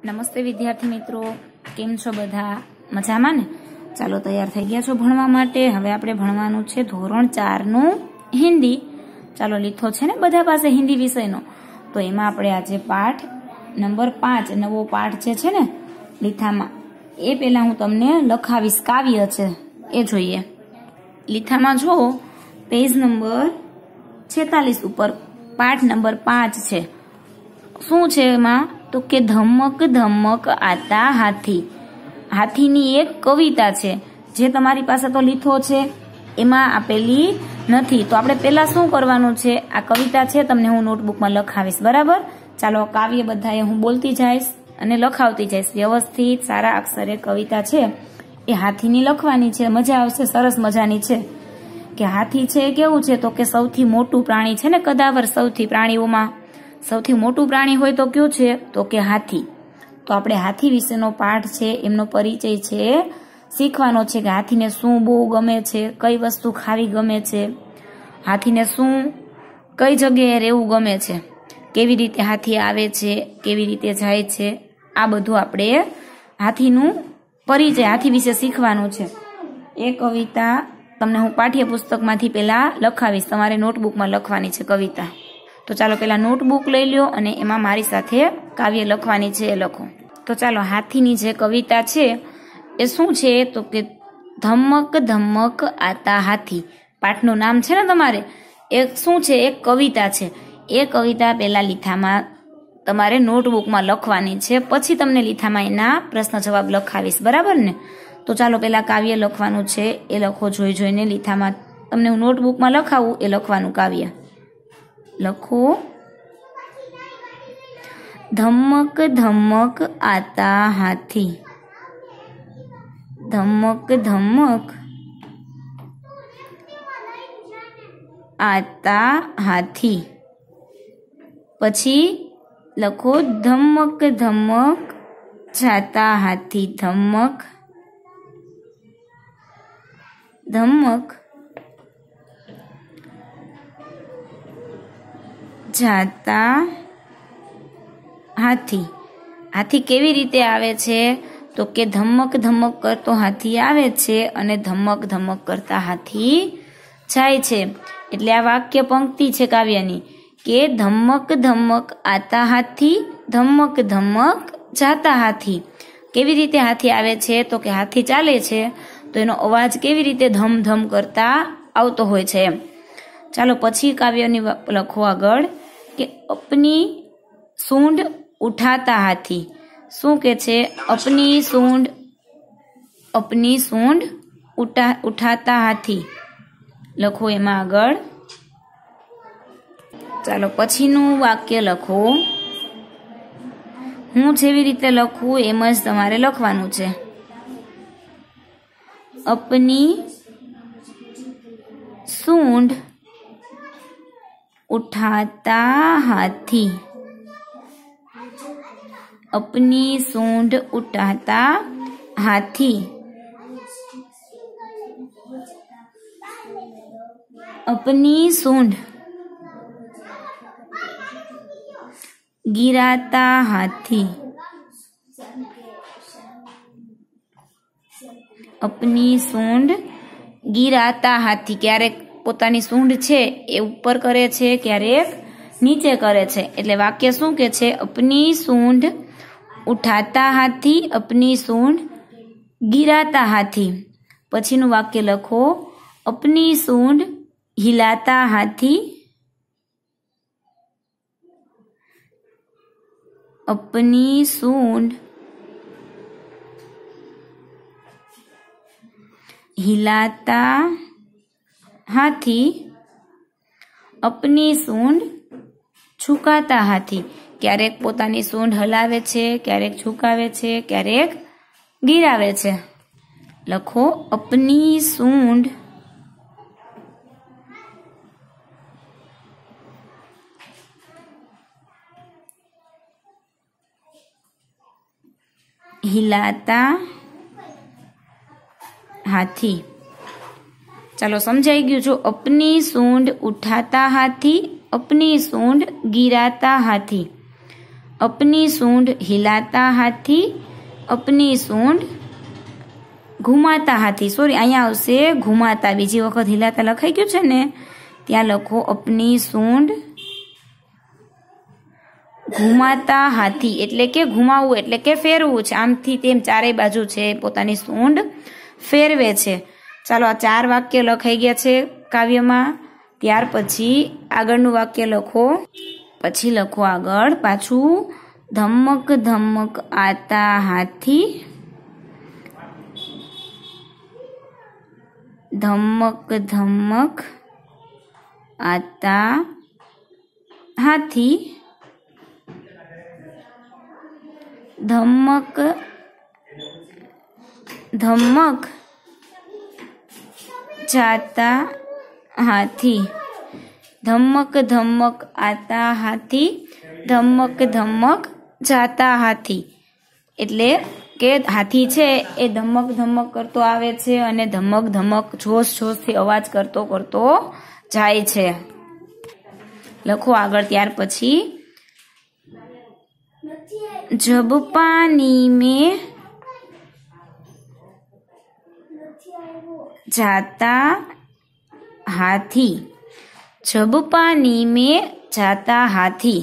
નમસ્તે વિદ્યાર્થી મિત્રો, કેમ છો બધા? મજામાં ને? ચાલો તૈયાર થઈ ગયા છો ભણવા માટે? હવે આપણે ભણવાનું છે ધોરણ 4 નું હિન્દી. ચાલો લીધો છે ને બધા પાસે હિન્દી વિષયનો, તો એમાં આપણે આજે પાઠ નંબર 5 નવો પાઠ જે છે ને લીથામાં, એ પહેલા હું તમને લખાવીશ. કાવ્ય છે એ જોઈએ. લીથામાં જો પેજ નંબર 46 ઉપર પાઠ નંબર 5 છે. શું છે એમાં? તો કે ધમક ધમક આતા હાથી. હાથીની એક કવિતા છે જે તમારી પાસે તો લીથો છે, એમાં આપેલી નથી. તો આપણે પહેલા શું કરવાનું છે, આ કવિતા છે તમને હું નોટબુકમાં લખાવીશ, બરાબર? ચાલો કાવ્ય બધાએ હું બોલતી જઈશ અને લખાવતી જઈશ વ્યવસ્થિત. સારા અક્ષરે કવિતા છે એ હાથીની લખવાની છે, મજા આવશે. સરસ મજાની છે કે હાથી છે કેવું છે, તો કે સૌથી મોટું પ્રાણી છે ને કદાવર, સૌથી પ્રાણીઓમાં સૌથી મોટું પ્રાણી હોય તો કયું છે, તો કે હાથી. તો આપણે હાથી વિશેનો પાઠ છે, એમનો પરિચય છે શીખવાનો છે કે હાથીને શું બહુ ગમે છે, કઈ વસ્તુ ખાવી ગમે છે, હાથીને શું કઈ જગ્યાએ રહેવું ગમે છે, કેવી રીતે હાથી આવે છે, કેવી રીતે જાય છે, આ બધું આપણે હાથીનું પરિચય, હાથી વિશે શીખવાનું છે. એ કવિતા તમને હું પાઠ્યપુસ્તકમાંથી પહેલા લખાવીશ, તમારે નોટબુકમાં લખવાની છે કવિતા. તો ચાલો પહેલા નોટબુક લઈ લ્યો અને એમાં મારી સાથે કાવ્ય લખવાની છે એ લખો. તો ચાલો હાથીની જે કવિતા છે એ શું છે, તો કે ધમક ધમક આતા હાથી. પાઠનું નામ છે ને તમારે, એક શું છે, એક કવિતા છે. એ કવિતા પહેલા લીથામાં તમારે નોટબુકમાં લખવાની છે, પછી તમને લીથામાં એના પ્રશ્ન જવાબ લખાવીશ, બરાબર ને? તો ચાલો પહેલા કાવ્ય લખવાનું છે એ લખો, જોઈ જોઈને લીથામાં તમને હું નોટબુકમાં લખાવું એ લખવાનું કાવ્ય લખો. ધમક ધમક આતા હાથી. ધમક ધમક આતા હાથી. પછી લખો ધમક ધમક જાતા હાથી. ધમક ધમક જાતા હાથી. હાથી કેવી રીતે આવે છે, તો કે ધમક ધમક કરતો હાથી આવે છે અને ધમક ધમક કરતા હાથી જાય છે. એટલે આ વાક્ય પંક્તિ છે કાવ્યની કે ધમક ધમક આતા હાથી, ધમક ધમક જાતા હાથી. કેવી રીતે હાથી આવે છે, તો કે હાથી ચાલે છે તો એનો અવાજ કેવી રીતે ધમ ધમ કરતા આવતો હોય છે એમ. ચાલો પછી કાવ્યની લખો આગળ કે અપની સૂંઢ ઉઠાતા હાથી. શું કે છે? અપની સૂંઢ ઉઠાતા હાથી લખો એમાં આગળ. ચાલો પછીનું વાક્ય લખો. હું જેવી રીતે લખું એમ જ તમારે લખવાનું છે. અપની સૂંઢ उठाता हाथी. अपनी सूंड उठाता हाथी. अपनी सूंड गिराता हाथी. अपनी सूंड गिराता हाथी. क्यारेक પોતાની સૂંઢ છે એ ઉપર કરે છે, ક્યારેક નીચે કરે છે. એટલે વાક્ય શું કે છે? અપની સૂંઢ ઉઠાતા હાથી, અપની સૂંઢ ગિરાતા હાથી. પછીનું વાક્ય લખો. અપની સૂંઢ હિલાતા હાથી. અપની સૂંઢ હિલાતા हाथी. अपनी सूंढ झुकाता हाथी. क्यारेक पोतानी सूंढ हलावे छे, क्यारेक झुकावे छे, क्यारेक गिरावे छे. लखो अपनी सूंढ हिलाता हाथी. चलो समझाई गયું जो अपनी सूंड उठाता हाथी, अपनी सूंड गिराता हाथी. अपनी सूंड हिलाता हाथी, अपनी सूंड घुमाता हाथी। सॉरी, અહીંયા આવશે ઘુમાતા, બીજી વખત હિલાતા લખાઈ ગયું છે ને, ત્યાં લખો अपनी सूंड ઘુમાતા હાથી, એટલે કે ઘુમાવવું એટલે કે ફેરવું છે, આમથી તેમ ચારેય બાજુ છે પોતાની સૂંઢ ફેરવે છે। ચાલો, આ 4 વાક્ય લખાઈ ગયા છે કાવ્યમાં। ત્યાર પછી આગળનું વાક્ય લખો, પછી લખો આગળ પાછું, ધમક ધમક આતા હાથી, ધમક ધમક આતા હાથી, धमक धमक जाता हाथी, धमक धमक आता हाथी, धमक धमक जाता हाथी। એટલે કે હાથી છે એ ધમક ધમક કરતો આવે છે અને ધમક ધમક જોશ જોશથી અવાજ કરતો કરતો જાય છે। લખો આગળ। ત્યાર પછી, जब पानी में जाता हाथी, जब पानी में जाता हाथी,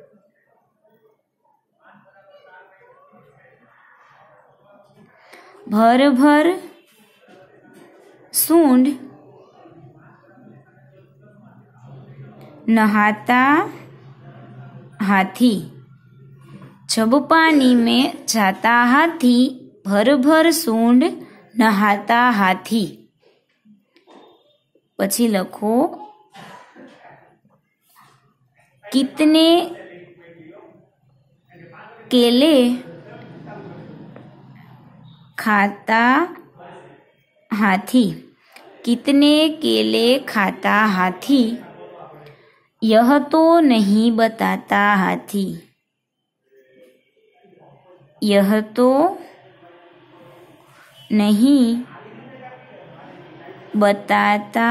भर भर सूंड नहाता हाथी, जब पानी में जाता हाथी, भर भर सूंड नहाता हाथी। પછી લખો, कितने केले खाता हाथी, कितने केले खाता हाथी, यह तो नहीं बताता हाथी, यह तो नहीं बताता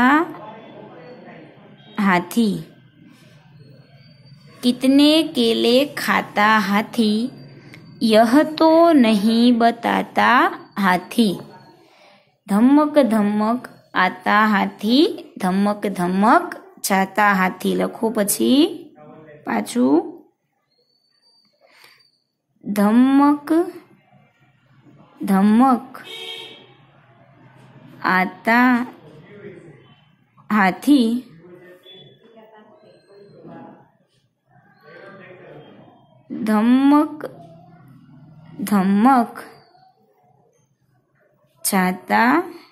हाथी, कितने केले खाता हाथी, यह तो नहीं बताता हाथी। धमक धमक आता हाथी, धमक धमक जाता हाथी। लखो પછી પાછું, धमक धमक आता हाथी, धमक धमक जाता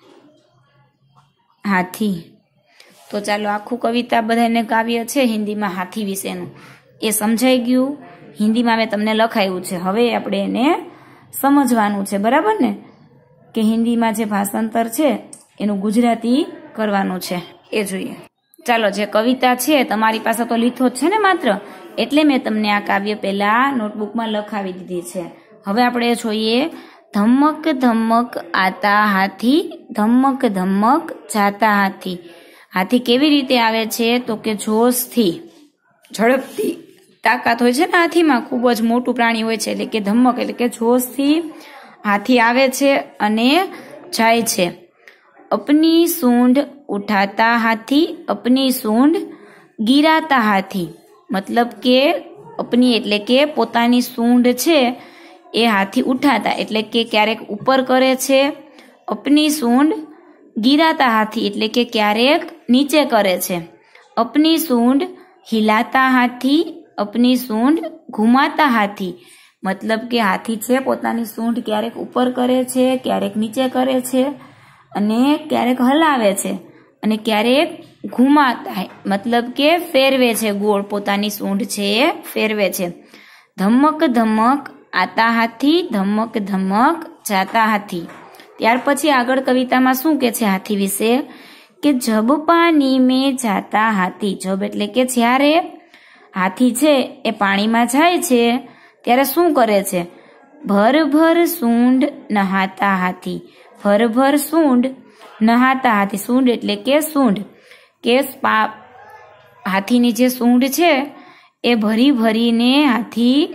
हाथी। तो चालो आखू कविता बधाने काव्य छे हिंदी में हाथी विशेनु ए समझाई गयुं। हिंदी में तमने लखायुं छे, हवे आपणे एने समजवानुं छे, बराबर ने, के हिंदी में जे भाषांतर छे एनुं गुजराती करवानुं छे ए जोईए। चालो, जे कविता छे तमारी पासे तो लीथो ज छे ने मात्र, एटले मैं तमने आ काव्य पहेला नोटबुक में लखावी दीधी छे। हवे आपणे जोईए, धमक धमक आता हाथी, धमक धमक जाता हाथी। हाथी केवी रीते आवे छे तो के जोशथी, झड़पथी, ताकत होय छे ने हाथीमां, खूब ज मोटुं प्राणी होय छे, એટલે કે ધમક એટલે કે જોશથી હાથી આવે છે અને જાય છે। अपनी सूंड उठाता हाथी, अपनी सूंड गिराता हाथी। मतलब के अपनी એટલે કે પોતાની सूंड છે એ હાથી ઉઠાતા એટલે કે ક્યારેક ઉપર કરે છે। अपनी सूंड गिराता हाथी એટલે કે ક્યારેક નીચે કરે છે। अपनी सूंड हिलाता हाथी, अपनी सूंड घुमाता हाथी। मतलब के हाथी छे पोतानी सूंड क्यारेक ऊपर करे छे, क्यारेक नीचे करे छे अने क्यारेक हलावे छे अने क्यारेक घुमाता है, मतलब के फेरवे छे, गोળ પોતાની सूंड छे फेरवे छे। धमक धमक आता हाथी, धमक धमक जाता हाथी। त्यार पछी आगळ कवितामां शुं के छे हाथी विશે के जब पानी में जाता हाथी। जब એટલે કે જ્યારે हाथी छे ए पाणीमां जाय छे त्यारे शुं करे छे, भर भर सूंड नहाता हाथी। भर भर सूंड नहाता हाथी। सूंड એટલે કે सूंड के हाथीनी जे सूंड छे ए भरी भरीने हाथी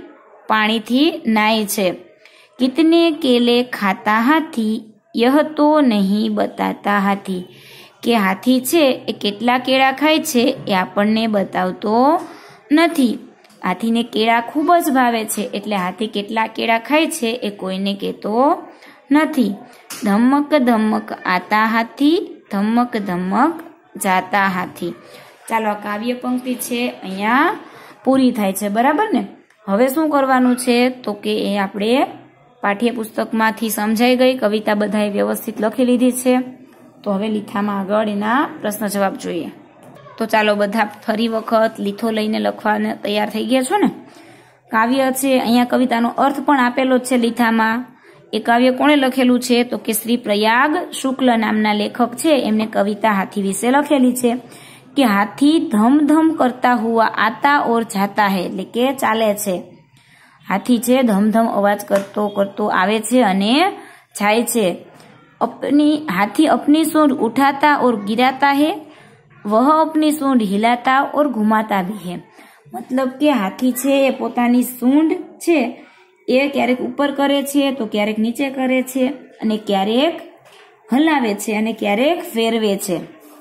पानी थी नाय छे। कितने केले खाता हाथी यह तो नहीं बताता हाथी। के हाथी छे ए केटला केळा खाय छे ए आपणने बतावतो नथी। हाथीने केळा खूब ज भावे छे એટલે હાથી કેટલા કેળા ખાય છે એ કોઈને કહેતો નથી। ધમક ધમક આતા હાથી, ધમક ધમક જાતા હાથી। ચાલો આ કાવ્ય પંક્તિ છે અહીંયા પૂરી થાય છે, બરાબર ને। હવે શું કરવાનું છે તો કે એ આપણે પાઠ્યપુસ્તકમાંથી સમજાઈ ગઈ, કવિતા બધાએ વ્યવસ્થિત લખી લીધી છે। તો હવે લીથામાં આગળ એના પ્રશ્ન જવાબ જોઈએ। તો ચાલો બધા ફરી વખત લીથો લઈને લખવાને તૈયાર થઈ ગયા છો ને। કાવ્ય છે અહીંયા કવિતાનો અર્થ પણ આપેલો જ છે લીથામાં। એ કાવ્ય કોણે લખેલું છે તો કે શ્રી પ્રયાગ શુક્લ નામના લેખક છે, એમને કવિતા હાથી વિશે લખેલી છે કે હાથી ધમ ધમ કરતા હુઆ આતા ઓર જાતા હે, એટલે કે ચાલે છે। હાથી છે ધમધમ અવાજ કરતો કરતો આવે છે અને જાય છે। हाथी अपनी सूंड उठाता और गिराता है, वह अपनी सूंड हिलाता और घुमाता भी है। मतलब के हाथी छे ए पोतानी सूंड छे ए क्यारेक ऊपर करे छे तो क्यारेक नीचे करे छे अने क्यारेक हलावे छे अने क्यारेक फेरवे छे।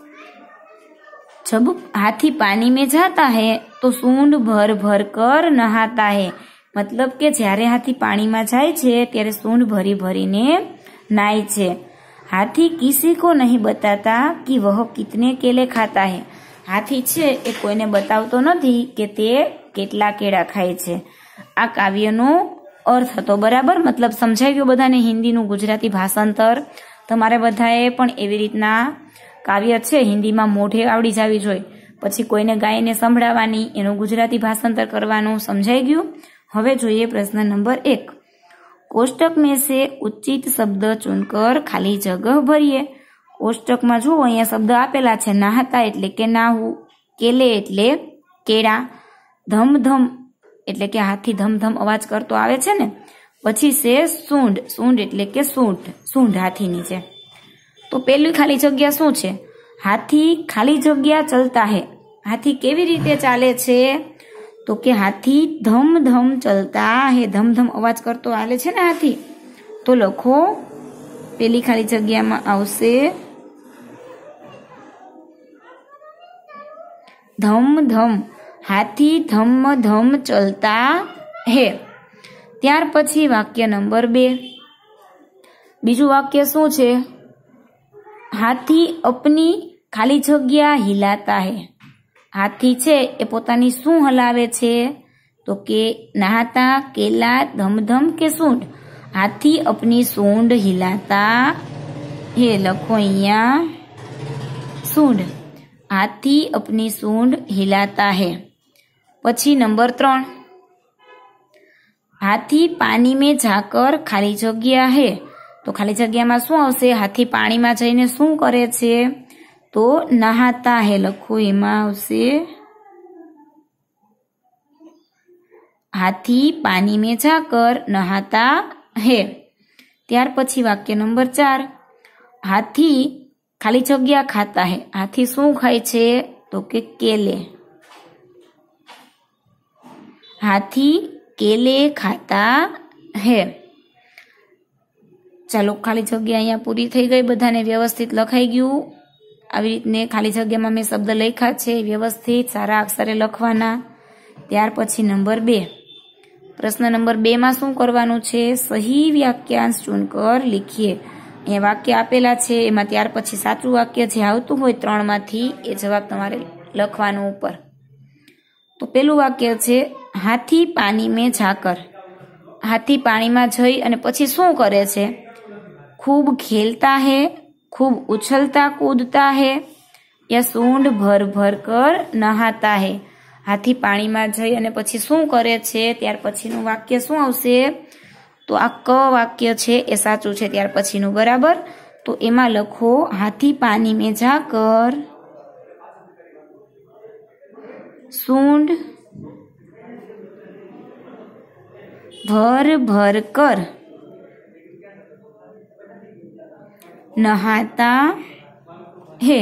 जब हाथी पानी में जाता है तो सूंड भर भर कर नहाता है। मतलब के ज्यारे हाथी पानी में जाए छे त्यारे सूंड भरी भरीने नाय छे। हाथी किसी को नहीं बताता कि वह कितने केले खाता है। हाथी छे ए कोईने बतावतो नथी के ते केटला केळा खाय छे। आ काव्यनो अर्थ हतो, बराबर। मतलब समझाई गयो बधाने हिंदीनुं गुजराती भाषांतर। तमारे बधाए पण एवी रीतना काव्य छे हिंदीमां मोढे आवडी जावी जोईए, पछी कोईने गाईने संभळाववानी, एनुं गुजराती भाषांतर करवानुं। समझाई गयुं। हवे जोईए प्रश्न नंबर 1। कोष्टक में से उचित शब्द चुनकर खाली जगह भरिए। कोष्टक में जो अहींया शब्द आपेला छे, नहाता एटले के नाहू, केले एटले केळा, धमधम एटले के हाथी धमधम अवाज करतो आवे छे ने। पछी से सूंड, सूंड एटले के सूंड, सूंड हाथीनी छे। तो पहेली खाली जग्या शुं छे? हाथी खाली जग्या चलता है। हाथी केवी रीते चाले छे तो के हाथी धम धम चलता है, धम धम अवाज करतो आले छे ने हाथी। तो लखो पेली खाली जग्या में आवशे धम धम, हाथी धम धम चलता है। त्यार पछी वाक्य नंबर 2। बीजू वाक्य शुं छे? हाथी अपनी खाली जग्या हिलाता है। हाथी छे ए पोतानी शुं हलावे छे तो के नहाता, केला, धमधम के सूंड। हाथी अपनी सूंड हिलाता है। लखो अहींया सूंड, हाथी अपनी सूंड हिलाता है। पछी नंबर 3। हाथी पानी में जाकर खाली जग्या है। तो खाली जग्या में शुं आवशे? हाथी पानी में जईने शुं करे छे तो नहाता है। लखो एमां आवशे हाथी पानी में जाकर नहाता है। त्यार पछी वाक्य नंबर 4। हाथी खाली जग्या खाता है। हाथी शुं खाय छे तो के केले। हाथी केले खाता है। चलो खाली जग्या अहींया पूरी थई गई, बधाने व्यवस्थित लखाई गयुं। આવી રીતને ખાલી જગ્યામાં મેં શબ્દ લખ્યા છે વ્યવસ્થિત સારા અક્ષરે લખવાના। ત્યાર પછી નંબર 2। પ્રશ્ન નંબર 2 માં શું કરવાનું છે? સહી વાક્યાંશ ચૂનકર લીખીએ। અહીંયા વાક્ય આપેલા છે, એમાં ત્યાર પછી સાચું વાક્ય જે આવતું હોય 3 માંથી એ જવાબ તમારે લખવાનો ઉપર। તો પેલું વાક્ય છે હાથી પાણી में जाकर। हाथी पाણીમાં જઈ અને પછી શું કરે છે? खूब खेलता है, खूब उछलता कूदता है, या सूंड भर भर कर नहाता है। हाथी पानी में जई अने पछी शुं करे छे त्यार पछीनुं वाक्य शुं आवशे तो आ क वाक्य छे ए साचुं छे त्यार पछीनुं, बराबर। तो एमां लखो हाथी पानी में जाकर सूंड भर भर कर नहाता है।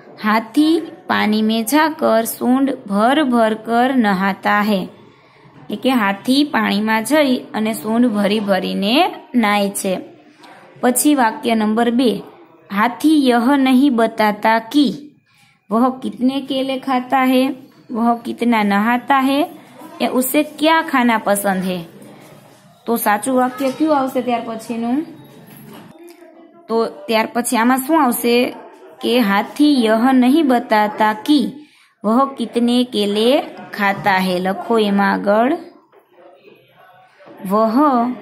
हाथी पानी में जाकर सूंड भर भर कर नहाता है। કે હાથી પાણીમાં જઈ અને સૂંઢ ભરી ભરીને નાય છે। પછી વાક્ય નંબર 2, हाथी यह नहीं बताता कि वह कितने केले खाता है, वह कितना नहाता है या उसे क्या खाना पसंद है। तो साचું વાક્ય ક્યું આવશે ત્યાર પછીનું? तो ત્યાર પછી આમાં શું આવશે કે हाथी यह नहीं बताता कि वह कितने केले खाता है। લખો એમાં આગળ वह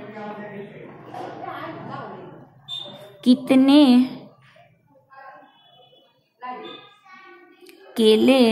कितने केले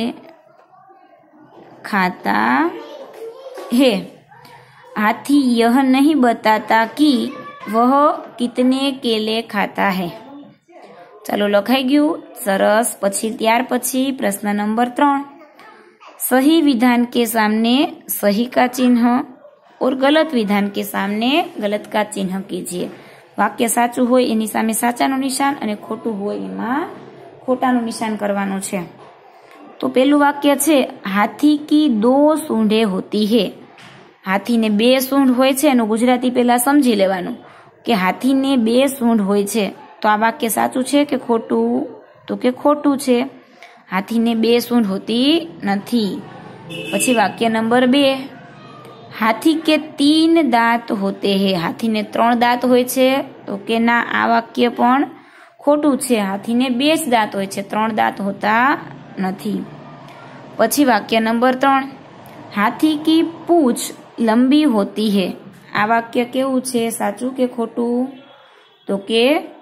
खाता है। हाथी यह नहीं बताता कि वह कितने केले खाता है। चलो लखाई गयु, सरस। પછી ત્યાર પછી પ્રશ્ન નંબર 3, सही विधान के सामने सही का चिन्ह और गलत विधान के सामने गलत का चिन्ह कीजिए। वाक्य साचું હોય એની સામે સાચાનું નિશાન અને ખોટું હોય એમાં ખોટાનું નિશાન કરવાનું છે। तो પહેલું વાક્ય છે હાથી की 2 सूंढे होती है। હાથીને 2 सूंढ હોય છે એનું ગુજરાતી પહેલા સમજી લેવાનું કે હાથીને 2 सूंढ હોય છે। તો આ વાક્ય સાચું છે કે ખોટું? તો કે ખોટું છે। હાથીને 2 सूंढ होती નથી। પછી વાક્ય નંબર 2, हाथी के 3 दांत होते हैं। हाथीने 3 दांत होय छे। तो के ना, आ वाक्य पण खोटું છે। हाथीने 2 જ दांत होय छे, 3 दांत होता નથી। પછી વાક્ય નંબર 3, हाथी की पूंछ लंबी होती है। आ वाक्य केवुं छे? साचું के खोटું? तो के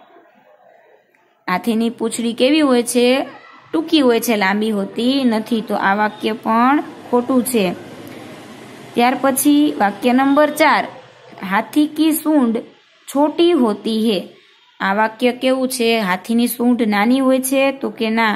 हाथीनी पूंछड़ी केवी होय छे? टूंकी होय छे, लांबी होती નથી। तो आ वाक्य पण खोटું છે। ત્યાર પછી વાક્ય નંબર 4, हाथी की सूंढ छोटी होती है। आ वाक्य केवुं छे? हाथीनी सूंढ नानी होय छे। तो के ना,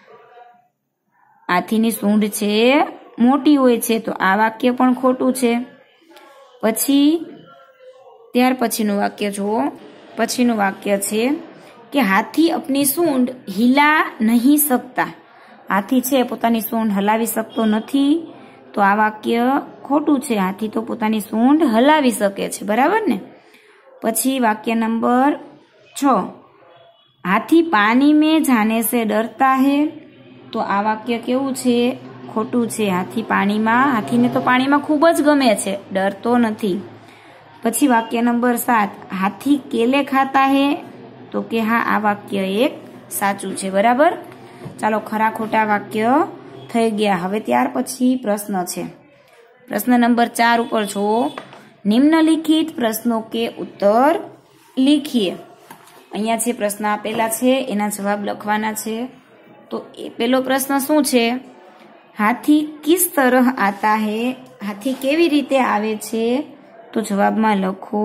हाथीनी सूंढ छे मोटी होय छे। तो आ वाक्य पण खोटું છે। પછી ત્યાર પછીનું વાક્ય જુઓ। પછીનું વાક્ય છે કે हाथी अपनी सूंढ हिला नहीं सकता। हाथी छे પોતાની सूंढ हलावी શકતો નથી। तो आ वाक्य खोटું છે। हाथी तो પોતાની सूंढ हलावी શકે છે, बराबर ने। પછી वाक्य नंबर 6, हाथी पानी में जाने से डरता है। तो आ वाक्य केवुं छे? खोटું છે। हाथी पाણીમાં, हाथीने तो पाણીમાં खूब ज गमे छे, डरतो નથી। પછી वाक्य नंबर 7, हाथी केले खाता है। तो के हाँ, आ वाक्य एक साचું છે, बराबर। ચાલો ખરા ખોટા વાક્ય થઈ ગયા। હવે ત્યાર પછી પ્રશ્ન છે। પ્રશ્ન નંબર 4 ઉપર જો, નિમ્નલિખિત પ્રશ્નો કે ઉત્તર लिखिए। અહીંયા છે પ્રશ્ન આપેલા છે, એના જવાબ લખવાના છે। તો એ પહેલો પ્રશ્ન શું છે? હાથી કિસ તરહ આતા હે। હાથી કેવી રીતે આવે છે? તો જવાબમાં લખો,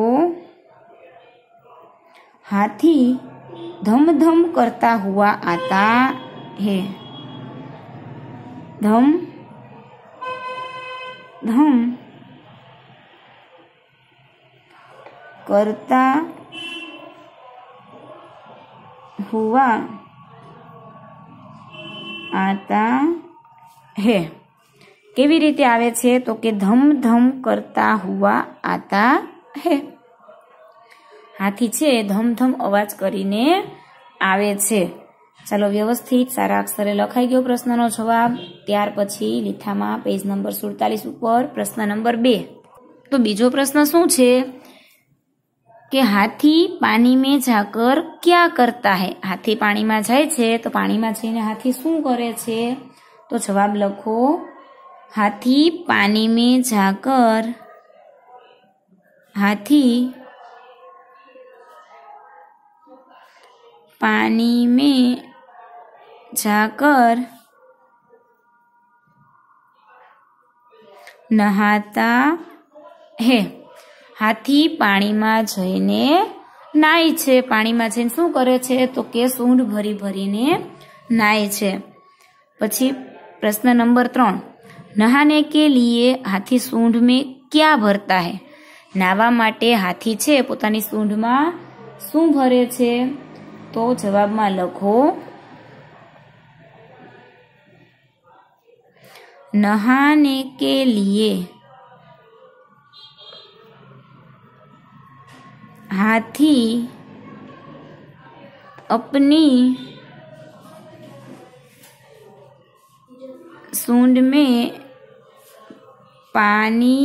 हाथी धम धम करता हुआ आता है। धम धम करता हुआ आता है। केवी रीते आवे छे? तो के धम धम करता हुआ आता है। हाथी छे धम धम अवाज करीने आवे छे। चलो व्यवस्थित सारा अक्षरे लखाई गयो प्रश्ननो जवाब। त्यार पछी લીઠામાં पेज नंबर 47 ઉપર प्रश्न नंबर 2। तो बीजो प्रश्न शुं छे कि हाथी पानी में जाकर क्या करता है। हाथी पानी में जाए छे तो पानी में जईने हाथी शुं करे छे? तो जवाब लखो, हाथी पानी में जाकर, हाथी पानी में जाकर नहाता है। हाथी पानी में जईने नाय छे। पानी में जईने शुं करे छे? तो के सूंढ भरी भरीने नाय छे। पछी प्रश्न नंबर 3, नहाने के लिए हाथी सूंढ में क्या भरता है। नावा माटे हाथी छे पोतानी सूंढ में शुं भरे छे? तो जवाब में लखो, नहाने के लिए हाथी अपनी सूंड में पानी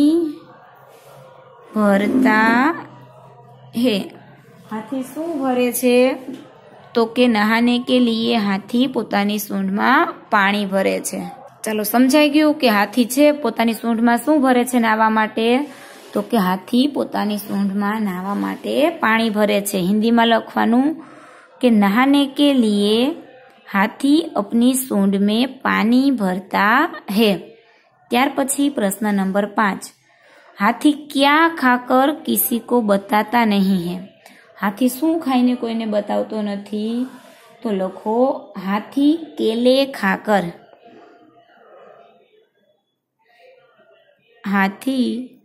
भरता है। हाथी શું ભરે છે? તો કે નહાને કે લીએ હાથી પોતાની સૂંઢમાં પાણી ભરે છે। ચાલો સમજાઈ ગયું કે હાથી છે પોતાની સૂંઢમાં શું ભરે છે નાહવા માટે? તો કે હાથી પોતાની સૂંઢમાં નાહવા માટે પાણી ભરે છે। હિન્દીમાં લખવાનું કે નહાને કે લીએ हाथी अपनी सूंड में पानी भरता है। ત્યાર પછી પ્રશ્ન નંબર 5, हाथी क्या खाकर किसी को बताता नहीं है? हाथी શું ખાઈને કોઈને બતાવતો નથી? તો લખો हाथी केले खाकर। हाथी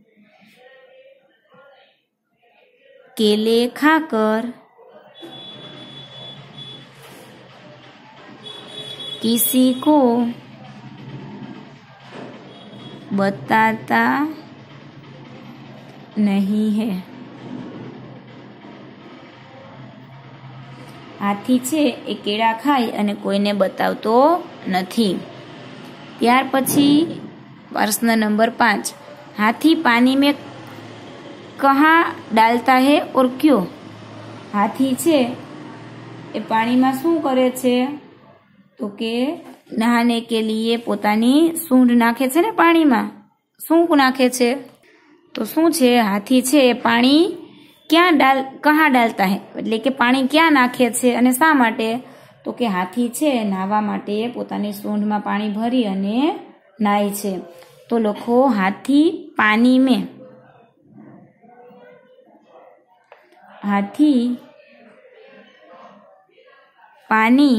केले खाकर किसी को बताता नहीं है। हाथी છે એ કેળા ખાય અને કોઈને બતાવતો નથી। ત્યાર પછી પ્રશ્ન નંબર 5, हाथी पानी में कहाँ डालता है और क्यों? हाथी છે એ પાણીમાં શું કરે છે? તો કે નહાને કે લીએ પોતાની સૂંઢ નાખે છે ને પાણીમાં। શું નાખે છે? તો શું છે? હાથી છે પાણી कहाँ डालता है એટલે કે પાણી ક્યાં નાખે છે અને શા માટે? તો કે હાથી છે નાહવા માટે પોતાની સૂંઢમાં પાણી ભરી અને નાય છે। તો લખો हाथी पानी में, हाथी पानी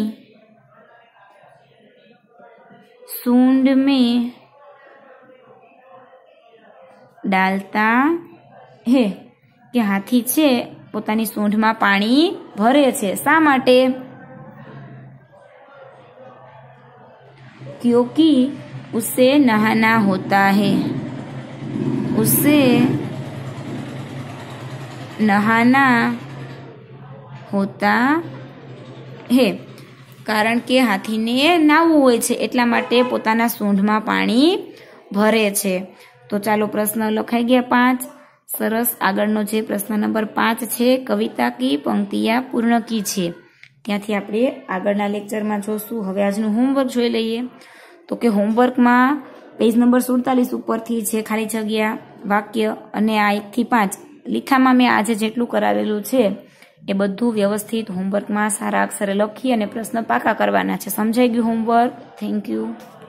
सूंड में डालता है કે હાથી છે પોતાની સૂંઢમાં પાણી ભરે છે શા માટે? क्योंकि उसे नहाना होता है, उसे नहाना होता है। કારણ કે હાથીને નાહવું હોય છે એટલા માટે પોતાના સૂંઢમાં પાણી ભરે છે। તો ચાલો પ્રશ્ન લખાઈ ગયા 5। સરસ। આગળનો જે પ્રશ્ન નંબર 5 છે, કવિતા की पंक्तियां पूर्ण की છે ત્યાંથી આપણે આગળના લેક્ચરમાં જોશું। હવે આજનું હોમવર્ક જોઈ લઈએ। તો કે હોમવર્કમાં પેજ નંબર 47 ઉપરથી છે ખાલી જગ્યા વાક્ય અને આ 1 થી 5 લીખામાં મેં આજે જેટલું કરાવેલું છે એ બધું વ્યવસ્થિત હોમવર્કમાં સારા અક્ષરે લખી અને પ્રશ્ન પાકા કરવાના છે। સમજાઈ ગયું હોમવર્ક? Thank you.